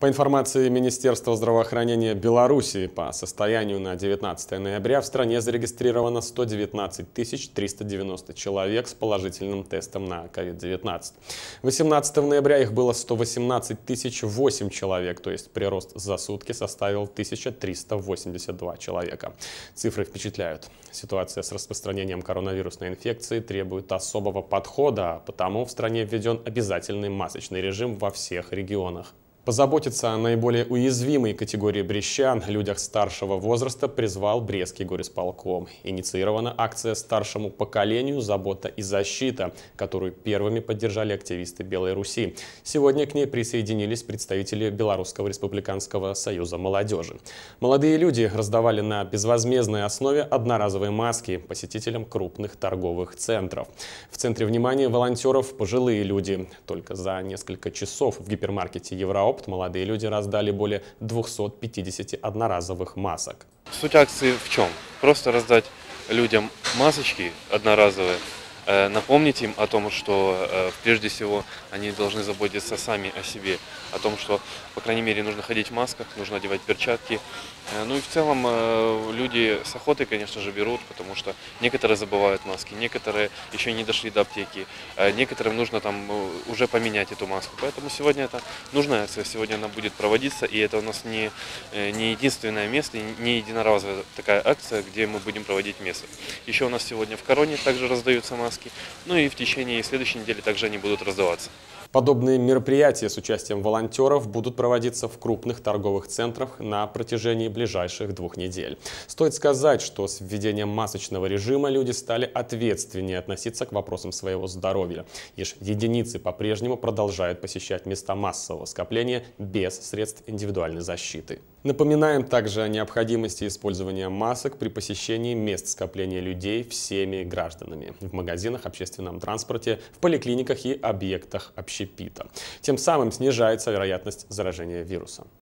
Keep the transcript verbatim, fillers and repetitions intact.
По информации Министерства здравоохранения Беларуси, по состоянию на девятнадцатое ноября в стране зарегистрировано сто девятнадцать тысяч триста девяносто человек с положительным тестом на ковид девятнадцать. восемнадцатого ноября их было сто восемнадцать тысяч восемь человек, то есть прирост за сутки составил тысяча триста восемьдесят два человека. Цифры впечатляют. Ситуация с распространением коронавирусной инфекции требует особого подхода, потому в стране введен обязательный масочный режим во всех регионах. Позаботиться о наиболее уязвимой категории брестян, людях старшего возраста, призвал Брестский горисполком. Инициирована акция «Старшему поколению. Забота и защита», которую первыми поддержали активисты Белой Руси. Сегодня к ней присоединились представители Белорусского республиканского союза молодежи. Молодые люди раздавали на безвозмездной основе одноразовые маски посетителям крупных торговых центров. В центре внимания волонтеров пожилые люди. Только за несколько часов в гипермаркете «Евроопт» молодые люди раздали более двухсот пятидесяти одноразовых масок. Суть акции в чем? Просто раздать людям масочки одноразовые, э, напомнить им о том, что э, прежде всего они должны заботиться сами о себе, о том, что, по крайней мере, нужно ходить в масках, нужно одевать перчатки. Э, ну и в целом э, люди с охотой, конечно же, берут, потому что некоторые забывают маски, некоторые еще не дошли до аптеки, э, некоторым нужно там уже поменять эту маску. Поэтому сегодня это нужная акция, сегодня она будет проводиться, и это у нас не, не единственное место, не единоразовая такая акция, где мы будем проводить место. Еще у нас сегодня в Короне также раздаются маски, ну и в течение следующей недели также они будут раздаваться. Подобные мероприятия с участием волонтеров будут проводиться в крупных торговых центрах на протяжении ближайших двух недель. Стоит сказать, что с введением масочного режима люди стали ответственнее относиться к вопросам своего здоровья. Лишь единицы по-прежнему продолжают посещать места массового скопления без средств индивидуальной защиты. Напоминаем также о необходимости использования масок при посещении мест скопления людей всеми гражданами в магазинах, общественном транспорте, в поликлиниках и объектах общепита. Тем самым снижается вероятность заражения вирусом.